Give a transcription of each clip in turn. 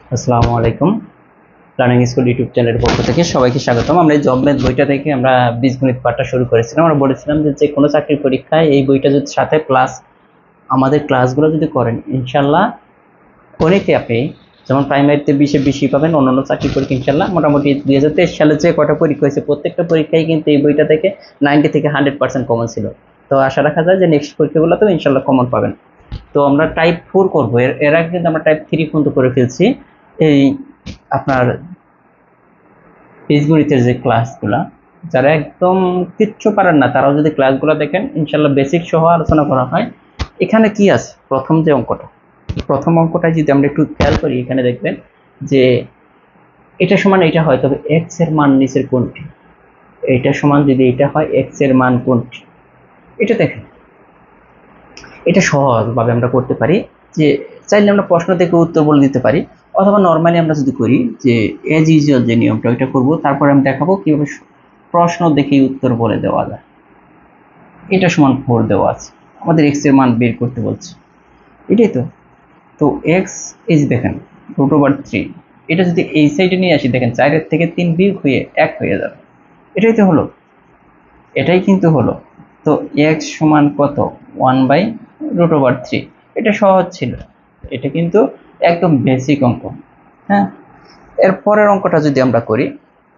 আসসালামু আলাইকুম। Planning school YouTube চ্যানেলের পক্ষ থেকে সবাইকে স্বাগতম। আমরা এই জব ম্যাথ বইটা থেকে আমরা বীজগণিত পাঠটা শুরু করেছিলাম। আমরা বলেছিলাম যে কোনো চাকরির পরীক্ষায় এই বইটা যদি সাথে প্লাস আমাদের ক্লাসগুলো যদি করেন, ইনশাল্লাহ গণিতে আপনি যেমন প্রাইমারিতে 20-এ 20 পাবেন, অন্যান্য চাকরির পরীক্ষা ইনশাল্লাহ মোটামুটি 2023 সালে যে কটা পরীক্ষা হয়েছে প্রত্যেকটা পরীক্ষায় কিন্তু এই বইটা থেকে 90 থেকে 100% কমন ছিল। তো আশা রাখা যায় যে নেক্সট পরীক্ষাগুলোতেও ইনশাল্লাহ কমন পাবেন। তো আমরা টাইপ 4 করবো, এর আগে কিন্তু আমরা টাইপ 3 পর্যন্ত করে ফেলছি। এই আপনার বীজগণিতের যে ক্লাসগুলা, যারা একদম কিচ্ছু পারেন না তারাও যদি ক্লাসগুলো দেখেন, ইনশাল্লাহ বেসিক সহ আলোচনা করা হয়। এখানে কি আছে, প্রথম অঙ্কটা যদি আমরা একটু খেয়াল করি, এখানে দেখবেন যে এটা সমান এটা হয়, তবে এক্স এর মান নিচের কোনটি, এটা সমান যদি এটা হয় এক্স এর মান কোনটি, এটা দেখেন। এটা সহজভাবে আমরা করতে পারি, যে চাইলে আমরা প্রশ্ন থেকে উত্তর বলে দিতে পারি, অথবা নর্মালি আমরা যদি করি যে এজ ইউজুয়াল যে নিয়মটা ওইটা করবো, তারপরে আমি দেখাবো কিভাবে প্রশ্ন দেখেই উত্তর বলে দেওয়া যায়। এটা সমান 4 দেওয়া আছে, আমাদের এক্স এর মান বের করতে বলছে, এটাই তো। তো এক্স এই যে দেখেন √3, এটা যদি এই সাইডে নিয়ে আসি, দেখেন 4 থেকে 3 বিয়োগ হয়ে 1 হয়ে যাবে, এটাই তো হলো, এটাই কিন্তু হলো। তো এক্স সমান কত, 1/√3। এটা সহজ ছিল, এটা কিন্তু একদম বেসিক অঙ্ক। হ্যাঁ, এর পরের অঙ্কটা যদি আমরা করি,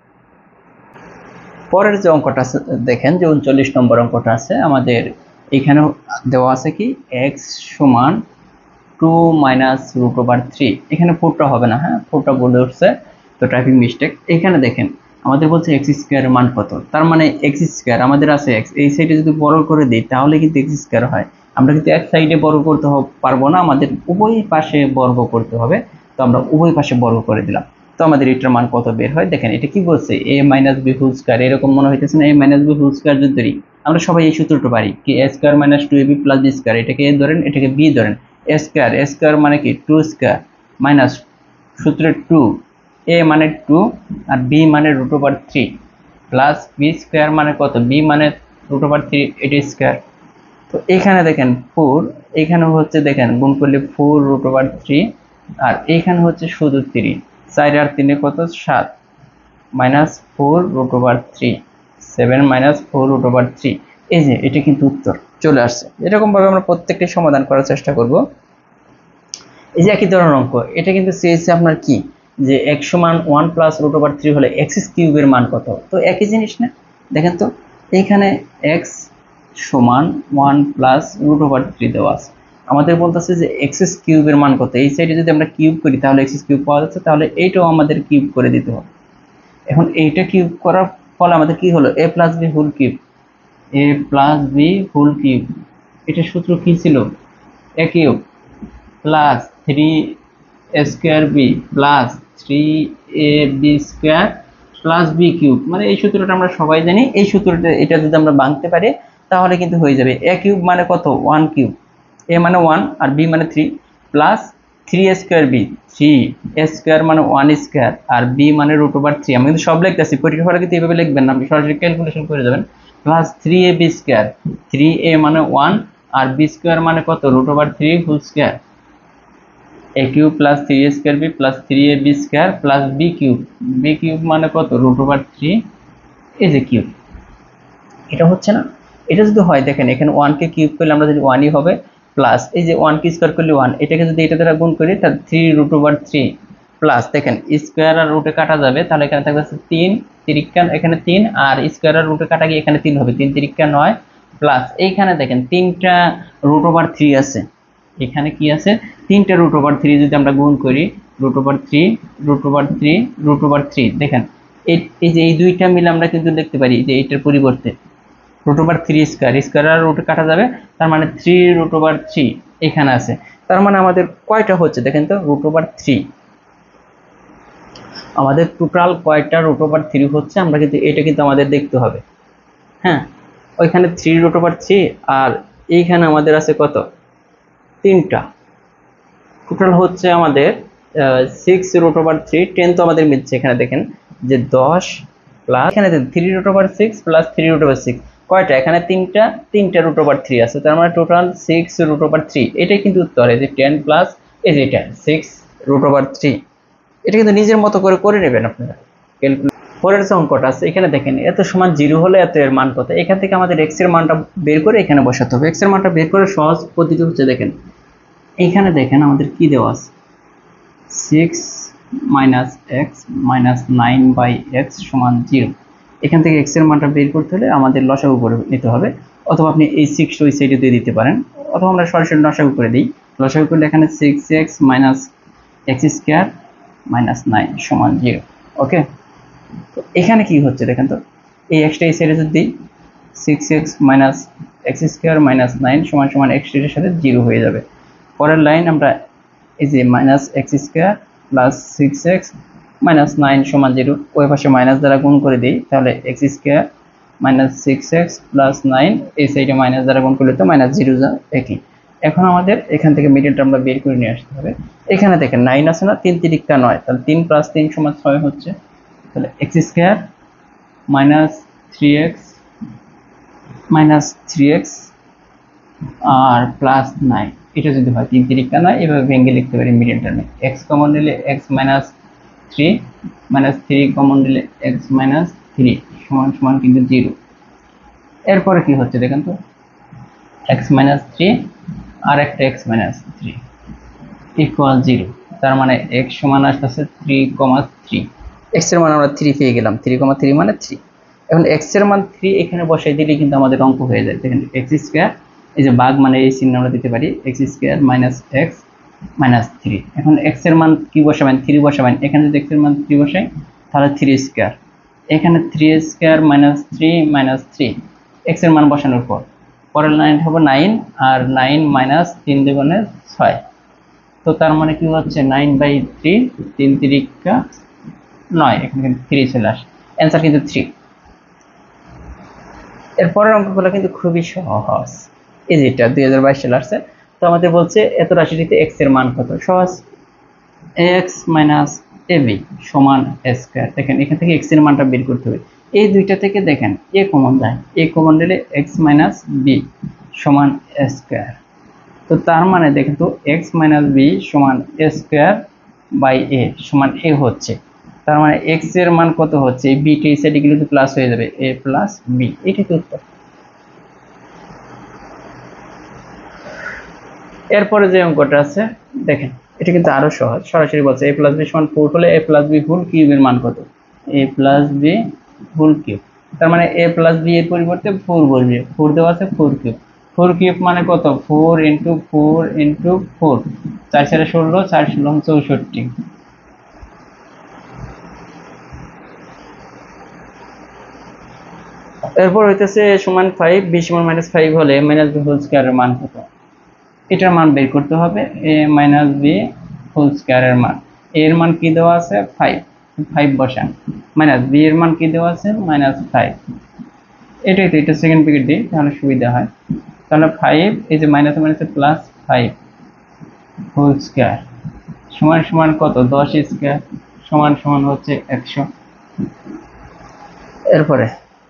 পরের যে অঙ্কটা দেখেন যে 39 নম্বর অঙ্কটা আছে আমাদের, এখানে দেওয়া আছে কি এক্স সমান 2 - √3। এখানে 4টা হবে না, হ্যাঁ 4টা বলে উঠছে, তো টাইপিং মিস্টেক। এখানে দেখেন আমাদের বলছে এক্স স্কোয়ারের মান কত, তার মানে এক্স স্কোয়ার আমাদের আছে এক্স, এই সাইডে যদি বর্গ করে দিই তাহলে কিন্তু এক্স স্কোয়ার হয়। আমরা কিন্তু এক সাইডে বর্গ করতে পারবো না, আমাদের উভয় পাশে বর্গ করতে হবে। তো আমরা উভয় পাশে বর্গ করে দিলাম। তো আমাদের এটার মান কত বের হয়, দেখেন এটা কি বলছে, a - b হোল স্কয়ার, এরকম মনে হইতেছে না, a - b হোল স্কয়ার যদি ধরি, আমরা সবাই এই সূত্রটা পারি কি a square - 2ab + b square, এটাকে a ধরেন, এটাকে b ধরেন। a স্কয়ার মানে কি 2 স্কয়ার মাইনাস সূত্রে 2, a মানে 2 আর b মানে √3 প্লাস b স্কয়ার মানে কত, b মানে √3 এটা স্কয়ার। তো এখানে দেখেন 4, এখানে হচ্ছে দেখেন গুণ করলে 4√3, আর এখানে হচ্ছে শুধু 3, 4 আর 3 কত 7, -4√3, 7 - 4√3। এই যে এটা কিন্তু উত্তর চলে আসছে। এরকম ভাবে আমরা প্রত্যেকটি সমাধান করার চেষ্টা করব। এই যে একই ধরনের অঙ্ক, এটা কিন্তু চেয়েছে আপনার কি, যে x সমান 1 + √3 হলে x³ এর মান কত। তো একই জিনিস না, দেখেন তো এইখানে x সমান 1 + √3 দেওয়া আছে, আমাদের বলতেছে যে x³ এর মান কত। এই সাইডে যদি আমরা কিউব করি তাহলে x³ পাওয়া যাচ্ছে, তাহলে এইটাও আমাদের কিউব করে দিতে হবে। এখন এইটা কিউব করার ফলে আমাদের কি হলো, a + b whole cube, a + b whole cube. এটা সূত্র কি ছিল, a cube plus 3a² b plus 3ab² plus b cube. মানে এই সূত্রটা আমরা সবাই জানি, এই সূত্রটা এটা যদি আমরা ভাঙতে পারি তাহলে কিন্তু হয়ে যাবে। a কিউব মানে কত, 1 কিউব, a মানে 1 আর b মানে 3 প্লাস 3a² b, 3a² মানে 1 স্কয়ার আর b মানে √3। আমি কিন্তু সব লিখতেছি, পরীক্ষার ফলে কিন্তু এইভাবে লিখবেন না, আপনি সরাসরি ক্যালকুলেশন করে যাবেন। প্লাস 3ab², 3a মানে 1 আর b স্কয়ার মানে কত, √3 whole square, a cube plus 3a² b plus 3ab² plus b cube মানে কত, √3 এই যে কিউব। এটা হচ্ছে না, এটা যদি হয় দেখেন এখানে 1 কে কিউব করলে আমরা যদি 1ই হবে, প্লাস এই যে 1 কে স্কয়ার করলে 1, এটাকে যদি এটা দ্বারা গুণ করি তাহলে 3√3 প্লাস দেখেন স্কয়ার আর রুটে কাটা যাবে, তাহলে এখানে থাকবে 3 তিরিকা, এখানে 3 আর স্কয়ার আর রুটে কাটা গিয়ে এখানে 3 হবে, 3 তিরিকা 9 প্লাস এইখানে দেখেন 3টা √3 আছে, এখানে কি আছে 3টা √3 যদি আমরা গুণ করি, √3 দেখেন এই যে এই দুইটা মিলে আমরা কিন্তু লিখতে পারি যে এইটার পরিবর্তে √3 স্কয়ার আর রুট কাটা যাবে, তার মানে 3√3 এখানে আছে। তার মানে আমাদের কয়টা হচ্ছে দেখেন তো, √3 আমাদের টোটাল কয়টা √3 হচ্ছে, আমরা কিন্তু এটা কিন্তু আমাদের দেখতে হবে। হ্যাঁ, ওইখানে 3√3 আর এইখানে আমাদের আছে কত, 3টা, টোটাল হচ্ছে আমাদের 6√3, 10 তো আমাদের মিলছে। এখানে দেখেন যে 10 প্লাস এখানে 3√6 প্লাস 3√6 কয়টা, এখানে 3টা √3 আছে, তার মানে টোটাল 6√3। এটাই কিন্তু উত্তর, এই যে 10 প্লাস এই যে এটা 6√3। এটা কিন্তু নিজের মতো করে করে নেবেন আপনারা ক্যালকুলেট। পরের যে অঙ্কটা আছে এখানে দেখেন এত সমান 0 হলে এত এর মান কত, এখান থেকে আমাদের x এর মানটা বের করে এখানে বসাতে হবে। x এর মানটা বের করার সহজ পদ্ধতি হচ্ছে দেখেন এখানে দেখেন আমাদের কি দেওয়া আছে 6 মাইনাস এক্স মাইনাস 9/x সমান 0। এখান থেকে x এর মানটা বের করতে হলে আমাদের লসাগু করে নিতে হবে, অথবা আপনি এই 6 ওই সাইডে দিয়ে দিতে পারেন, অথবা আমরা সরাসরি লসাগু করে দিই। লসাগু করলে এখানে 6x minus x square minus 9 সমান 0। ওকে, তো এখানে কি হচ্ছে দেখেন তো, এই এক্সটা এই সাইডে যদি 6x minus x square minus 9 সমান সমান x এর সাথে 0 হয়ে যাবে। পরের লাইন আমরা এই যে minus x square plus 6x minus 9 সমান 0 ওই পাশে মাইনাস দ্বারা গুণ করে দিই, তাহলে x square minus 6x plus 9 এই সাইডে মাইনাস দ্বারা গুণ করলে তো মাইনাস 0 যা একই। এখন আমাদের এখান থেকে মিডল টার্মটা বের করে নিয়ে আসতে হবে। এখানে দেখেন 9 আছে না, 3 তিরিকা 9, তাহলে 3 প্লাস 3 সমান 6 হচ্ছে। তাহলে x square minus 3x minus 3x আর প্লাস 9, এটা যদি হয় 3 তিরিকা 9, এভাবে ভেঙে লিখতে পারি মিডল টার্মে। x কমন নিলে x মাইনাস 3 মাইনাস 3 কমন নিলে x মাইনাস 3 সমান সমান কিন্তু 0। এরপরে কি হচ্ছে দেখেন তো x মাইনাস 3 আর একটা x মাইনাস 3 ইকুয়াল 0, তার মানে x সমান আসছে 3,3। x এর মান আমরা 3 পেয়ে গেলাম, 3,3 মানে 3। এখন x এর মান 3 এখানে বসাই দিলে কিন্তু আমাদের অঙ্ক হয়ে যায়। দেখেন x স্কয়ার এই যে ভাগ মানে এই চিহ্ন আমরা দিতে পারি, x square minus x minus 3। এখন x এর মান কি বসাবেন, 3 বসাবেন। এখানে যদি x এর মান 3 বসাই তাহলে 3 স্কয়ার, এখানে 3 স্কয়ার মাইনাস 3 মাইনাস 3 x এর মান বসানোর পর পরের লাইন হবে 9 আর 9 মাইনাস 3 দুগুণে 6, তো তার মানে কি হচ্ছে 9/3, 3 তিরিকা 9, এখানে কিন্তু 3 চলে আসে, অ্যান্সার কিন্তু 3। এরপরের অঙ্কগুলো কিন্তু খুবই সহজ, এই যেটা 2022 সালে আসছে। তো আমাদের বলছে এত রাশিটিতে x এর মান কত, সহজ x মাইনাস ab সমান a স্কয়ার। দেখেন এখান থেকে x এর মানটা বের করতে হবে। এই দুইটা থেকে দেখেন a কমন যায়, a কমন নিলে x মাইনাস b সমান a স্কয়ার। তো তার মানে দেখেন তো x মাইনাস b সমান a স্কয়ার বাই a সমান a হচ্ছে, তার মানে x এর মান কত হচ্ছে, এই b টা এই সাইডে গেলে তো প্লাস হয়ে যাবে, a প্লাস b, এটাই তো উত্তর। এরপরে যে অঙ্কটা আছে দেখেন এটা কিন্তু আরো সহজ, সরাসরি বলছে a প্লাস b সমান 4 হলে a প্লাস b হোল কিউবের মান কত, a plus b whole cube. তার মানে a প্লাস b এর পরিবর্তে 4 বসবে, 4 দেওয়া আছে 4 কিউব, 4 কিউব মানে কত 4 ইন্টু 4 ইন্টু 4, 4 4 16, 4 16 64। এরপর হইতেছে a সমান 5, b সমান -5 হলে মাইনাস b হোল স্কয়ারের মান কত, এটার মান বের করতে হবে। a মাইনাস b হোল স্কয়ারের মান, a এর মান কি দেওয়া আছে 5, 5 বসান, মাইনাস b এর মান কি দেওয়া আছে -5, এটাই তো, এটা সেকেন্ড ব্র্যাকেট দিই তাহলে সুবিধা হয়। তাহলে 5 এই যে মাইনাসে মাইনাসে প্লাস 5 হোল স্কয়ার সমান সমান কত 10 স্কয়ার সমান সমান হচ্ছে 100। এরপরে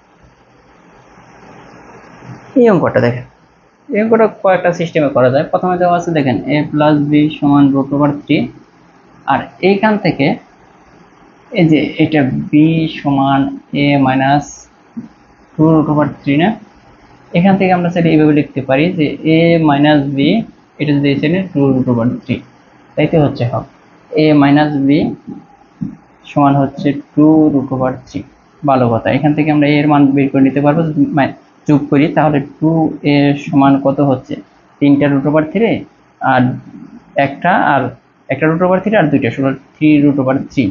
এই অঙ্কটা দেখেন, এই অঙ্কটা কয়েকটা সিস্টেমে করা যায়। প্রথমে দেওয়া আছে দেখেন a প্লাস b সমান √3, আর এইখান থেকে এই যে এটা b সমান a মাইনাস 2√3 না, এখান থেকে আমরা সেটা এইভাবে লিখতে পারি যে a মাইনাস b এটা যদি এসে 2√3, তাই তো হচ্ছে হবে a মাইনাস b সমান হচ্ছে 2√3। ভালো কথা, এখান থেকে আমরা a এর মান বের করে নিতে পারবো, যোগ করি তাহলে 2a সমান কত হচ্ছে 3টা √3 আর একটা √3 আর দুইটা 3√3,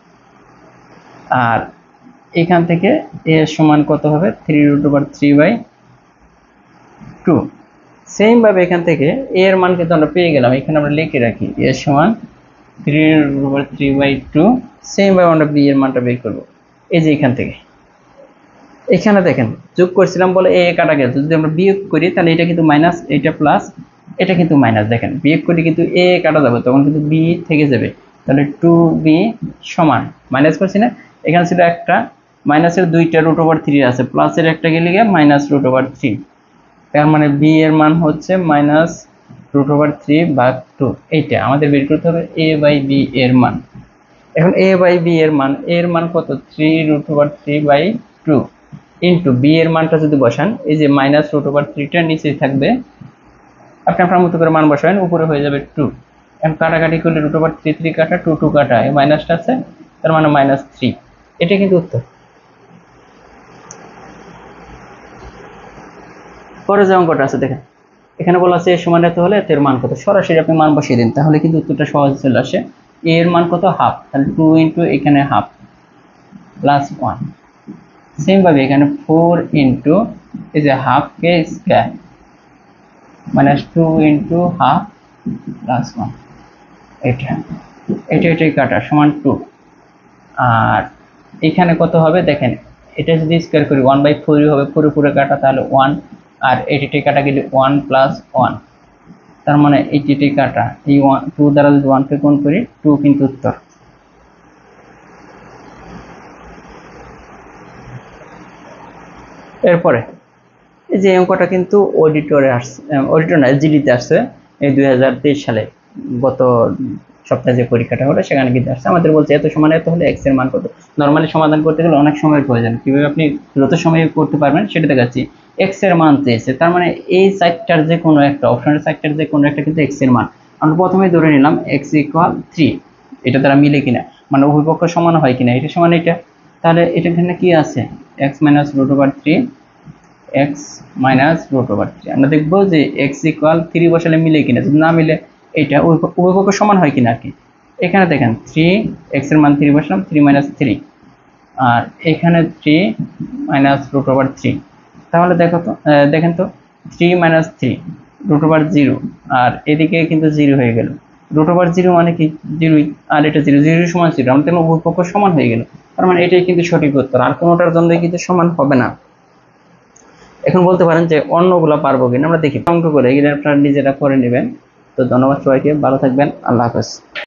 আর এখান থেকে a সমান কত হবে 3√3/2। সেম ভাবে এখান থেকে a এর মান কিন্তু আমরা পেয়ে গেলাম, এখানে আমরা লিখে রাখি a সমান 3√3/2। সেম ভাবে আমরা b এর মানটা বের করব, এই যে এখান থেকে এখানে দেখেন যোগ করছিলাম বলে a কাটা গেল, যদি আমরা বিয়োগ করি তাহলে এটা কিন্তু মাইনাস, এটা প্লাস, এটা কিন্তু মাইনাস। দেখেন বিয়োগ করি কিন্তু a কাটা যাবে, তখন কিন্তু b থেকে যাবে, তাহলে 2b সমান মাইনাস করছি না, এখানে ছিল একটা মাইনাসের দুইটা √3 আছে, প্লাসের একটা গেলে গিয়ে -√3, তার মানে b এর মান হচ্ছে -√3/2। এইটা আমাদের বের করতে হবে a/b এর মান। এখন a বাই b এর মান, a এর মান কত 3√3/2 ইন্টু b এর মানটা যদি বসান, এই যে -√3টা নিচেই থাকবে, আপনি আপনার মতো করে মান বসাবেন, উপরে হয়ে যাবে 2। এখন কাটাকাটি করলে √3 কাটা 2 কাটা, এই মাইনাসটা আছে, তার মানে -3। এটা কিন্তু উত্তর। পরে যে অঙ্কটা আছে দেখেন, এখানে বলা আছে a সমান এত হলে এর মান কত, সরাসরি আপনি মান বসিয়ে দিন, তাহলে কিন্তু উত্তরটা সহজে চলে আসে। a এর মান কত, হাফ, তাহলে 2 ইন্টু এখানে হাফ প্লাস 1। সেম ভাবে এখানে 4 ইন্টু এই যে হাফ কে স্কয়ার -2 ইন্টু হাফ প্লাস 1, এটাই কাটা সমান 2। আর এখানে কত হবে দেখেন, এটা যদি স্কয়ার করি 1/4 হবে, পুরো কাটা, তাহলে 1, আর এটাই কাটা গেলে 1 প্লাস 1, তার মানে এইটাই কাটা, এই 2 দ্বারা যদি 1 কে গুণ করি 2 কিন্তু উত্তর। এরপরে এই যে অঙ্কটা কিন্তু অডিটরে আসছে, অডিটর না জিডিতে আসছে এই 2023 সালে, গত সপ্তাহে যে পরীক্ষাটা হলো সেখানে কিন্তু আসছে। আমাদের বলছে এত সমান এত হলে এক্স এর মান কত। নরমালি সমাধান করতে গেলে অনেক সময়ের প্রয়োজন, কিভাবে আপনি দ্রুত সময়ে করতে পারবেন সেটা দেখাচ্ছি। এক্স এর মান চেয়েছে, তার মানে এই চারটার যে কোনো একটা, অপশনের চারটার যে কোনো একটা কিন্তু এক্স এর মান। আমরা প্রথমেই ধরে নিলাম এক্স ইকুয়াল 3, এটা দ্বারা মিলে কিনা, মানে উভয় পক্ষ সমান হয় কিনা, এটা সমান এটা। তাহলে এটা এখানে কি আছে, এক্স মাইনাস √3, এক্স মাইনাস √3। আমরা দেখবো যে এক্স ইকুয়াল 3 বসালে মিলে কিনা, যদি না মিলে এটা উভয় পক্ষ সমান হয় কিনা আর কি। এখানে দেখেন 3, এক্স এর মান 3 বসালাম, 3 - 3, আর এখানে 3 -√3। তাহলে দেখেন তো 3 - 3 √0, আর এদিকে কিন্তু 0 হয়ে গেল। √0 মানে কি 0, আর এটা 0, 0 সমান 0, আমাদের উভয় পক্ষ সমান হয়ে গেল, তার মানে এটাই কিন্তু সঠিক উত্তর, আর কোনোটার জন্য কিন্তু সমান হবে না। এখন বলতে পারেন যে অন্যগুলো পারবো কিনা, আমরা দেখি অঙ্ক করে, এগুলো আপনারা নিজেরা করে নেবেন। তো ধন্যবাদ সবাইকে, ভালো থাকবেন, আল্লাহ হাফেজ।